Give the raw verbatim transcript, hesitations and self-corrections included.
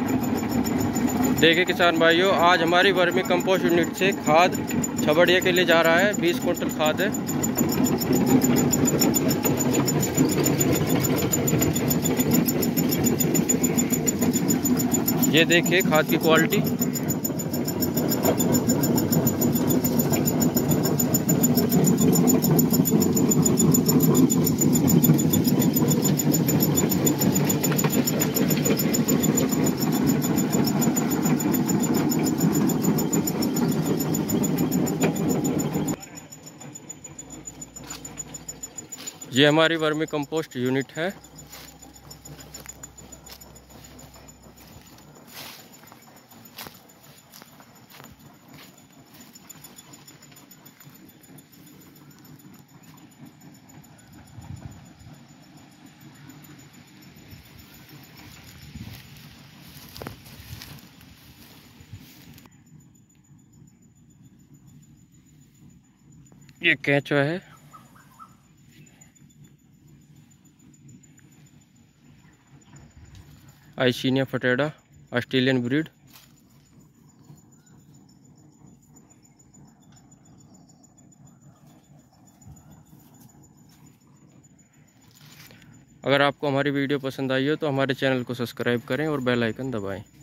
देखिए किसान भाइयों, आज हमारी वर्मी कंपोस्ट यूनिट से खाद छबड़िया के लिए जा रहा है। बीस कुंटल खाद है। ये देखिए खाद की क्वालिटी। ये हमारी वर्मी कंपोस्ट यूनिट है। ये केंचुआ है। Eisenia fetida Australian breed. अगर आपको हमारी वीडियो पसंद आई हो तो हमारे चैनल को सब्सक्राइब करें और बेल आइकन दबाएं।